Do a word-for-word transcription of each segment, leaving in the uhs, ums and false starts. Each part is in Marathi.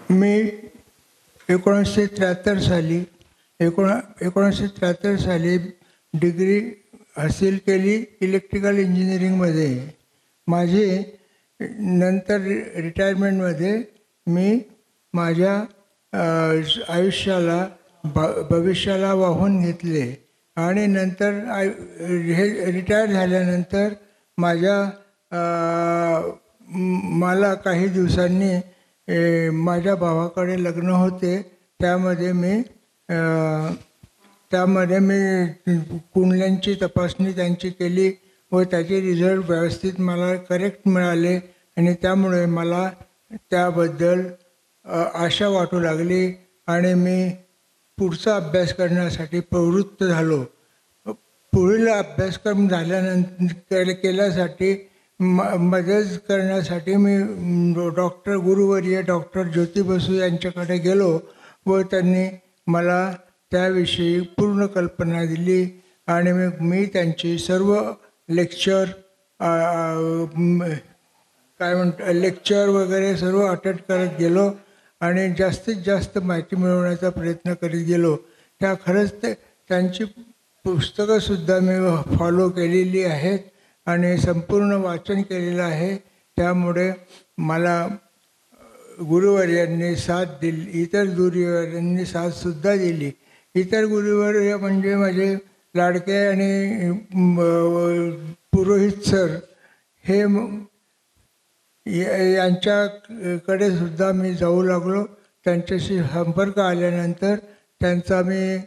मी एकोणीसशे त्र्याहत्तर साली एकोणा एकोणीसशे त्र्याहत्तर साली डिग्री हासिल केली इलेक्ट्रिकल इंजिनिअरिंगमध्ये. माझे नंतर रिटायरमेंटमध्ये मी माझ्या आयुष्याला भ भविष्याला वाहून घेतले आणि नंतर आय हे रिटायर झाल्यानंतर माझ्या मला काही दिवसांनी माझ्या भावाकडे लग्न होते. त्यामध्ये मी त्यामध्ये मी कुंडल्यांची तपासणी त्यांची केली व त्याचे रिझल्ट व्यवस्थित मला करेक्ट मिळाले आणि त्यामुळे मला त्याबद्दल आशा वाटू लागली आणि मी पुढचा अभ्यास करण्यासाठी प्रवृत्त झालो. पुढील अभ्यासक्रम झाल्यानंतर केल्यासाठी म मदत करण्यासाठी मी डॉक्टर गुरुवर्य डॉक्टर ज्योती बसू यांच्याकडे गेलो व त्यांनी मला त्याविषयी पूर्ण कल्पना दिली आणि मग मी त्यांची सर्व लेक्चर काय म्हणतात लेक्चर वगैरे सर्व अटेंड करत गेलो आणि जास्तीत जास्त माहिती मिळवण्याचा प्रयत्न करीत गेलो. त्या खरंच ते त्यांची पुस्तकंसुद्धा मी फॉलो केलेली आहेत आणि संपूर्ण वाचन केलेलं आहे. त्यामुळे मला गुरुवर्यांनी साथ दिली, इतर गुरुवर्यांनी साथसुद्धा दिली. इतर गुरुवर्य म्हणजे माझे लाडके आणि पुरोहित सर हे यांच्याकडे सुद्धा मी जाऊ लागलो. त्यांच्याशी संपर्क आल्यानंतर त्यांचा मी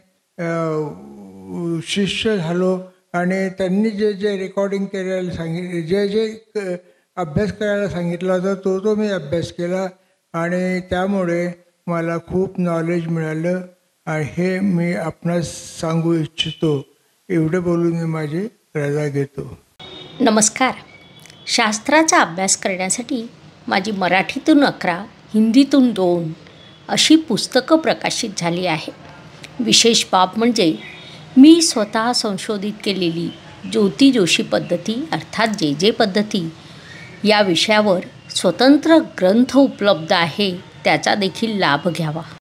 शिष्य झालो आणि त्यांनी जे जे रेकॉर्डिंग करायला सांगितले जे जे अभ्यास करायला सांगितला होता तो तो मी अभ्यास केला आणि त्यामुळे मला खूप नॉलेज मिळालं आणि हे मी आपणास सांगू इच्छितो. एवढे बोलून मी माझी रजा घेतो. नमस्कार. शास्त्राचा अभ्यास करण्यासाठी माझी मराठीतून अकरा, हिंदीतून दोन अशी पुस्तकं प्रकाशित झाली आहे. विशेष बाब म्हणजे मी स्वतः संशोधित केलेली ज्योती जोशी पद्धती अर्थात जे जे पद्धती या विषयावर स्वतंत्र ग्रंथ उपलब्ध आहे, त्याचा देखील लाभ घ्यावा.